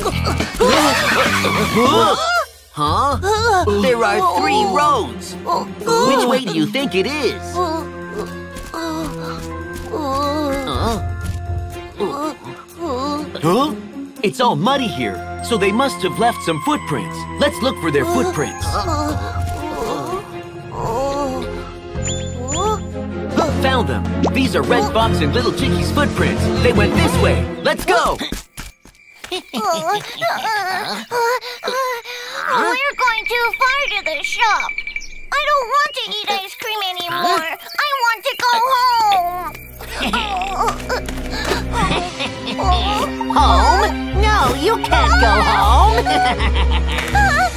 Huh? There are 3 roads. Which way do you think it is? Huh? It's all muddy here, so they must have left some footprints. Let's look for their footprints. Found them. These are Red Fox and Little Chicky's footprints. They went this way. Let's go. We're going too far to the shop. I don't want to eat ice cream anymore. I want to go home. Home? No, you can't go home.